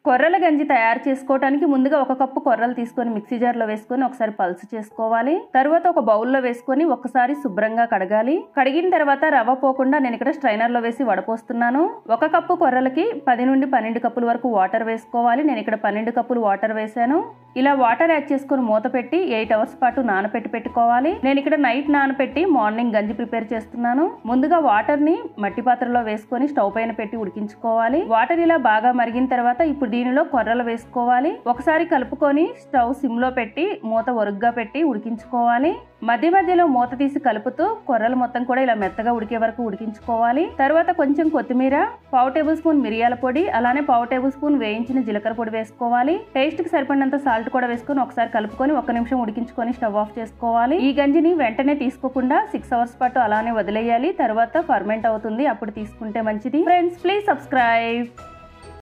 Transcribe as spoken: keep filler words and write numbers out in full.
కొర్రల గంజి తయారు చేసుకోవడానికి ముందుగా ఒక కప్పు కొర్రలు తీసుకొని మిక్సీ జార్లో వేసుకొని ఒకసారి పల్స్ చేసుకోవాలి. తర్వాత ఒక బౌల్లో వేసుకొని ఒకసారి శుభ్రంగా కడగాలి. కడిగిన తర్వాత రవ్వ పోకుండా నేను ఇక్కడ స్ట్రైనర్లో వేసి వడపోస్తున్నాను. ఒక కప్పు కొర్రలకి పది నుండి పన్నెండు కప్పుల వరకు వాటర్ వేసుకోవాలి. నేను ఇక్కడ పన్నెండు కప్పులు వాటర్ వేసాను. ఇలా వాటర్ యాడ్ చేసుకుని మూత పెట్టి ఎయిట్ అవర్స్ పాటు నానపెట్టి పెట్టుకోవాలి. నేను ఇక్కడ నైట్ నానపెట్టి మార్నింగ్ గంజి ప్రిపేర్ చేస్తున్నాను. ముందుగా వాటర్ ని మట్టి పాత్రలో వేసుకొని స్టవ్ పైన పెట్టి ఉడికించుకోవాలి. వాటర్ ఇలా బాగా మరిగిన తర్వాత ఇప్పుడు దీనిలో కొర్రలు వేసుకోవాలి. ఒకసారి కలుపుకొని స్టవ్ సిమ్ లో పెట్టి మూత ఒరుగ్గా పెట్టి ఉడికించుకోవాలి. మధ్య మధ్యలో మూత తీసి కలుపుతూ కొర్రలు మొత్తం కూడా ఇలా మెత్తగా ఉడికే వరకు ఉడికించుకోవాలి. తర్వాత కొంచెం కొత్తిమీర, పావు టేబుల్ స్పూన్ మిరియాల పొడి, అలానే పావు టేబుల్ స్పూన్ వేయించిన జీలకర్ర పొడి వేసుకోవాలి. టేస్ట్ కి సరిపడినంత సాల్ట్ కూడా వేసుకొని ఒకసారి కలుపుకొని ఒక నిమిషం ఉడికించుకొని స్టవ్ ఆఫ్ చేసుకోవాలి. ఈ గంజిని వెంటనే తీసుకోకుండా సిక్స్ అవర్స్ పాటు అలానే వదిలేయాలి. తర్వాత ఫర్మెంట్ అవుతుంది, అప్పుడు తీసుకుంటే మంచిది. Friends, please subscribe.